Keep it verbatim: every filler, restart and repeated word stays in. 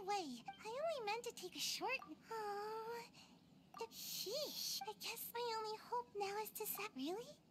way. I only meant to take a short... Oh... Sheesh. I guess my only hope now is to set... Really?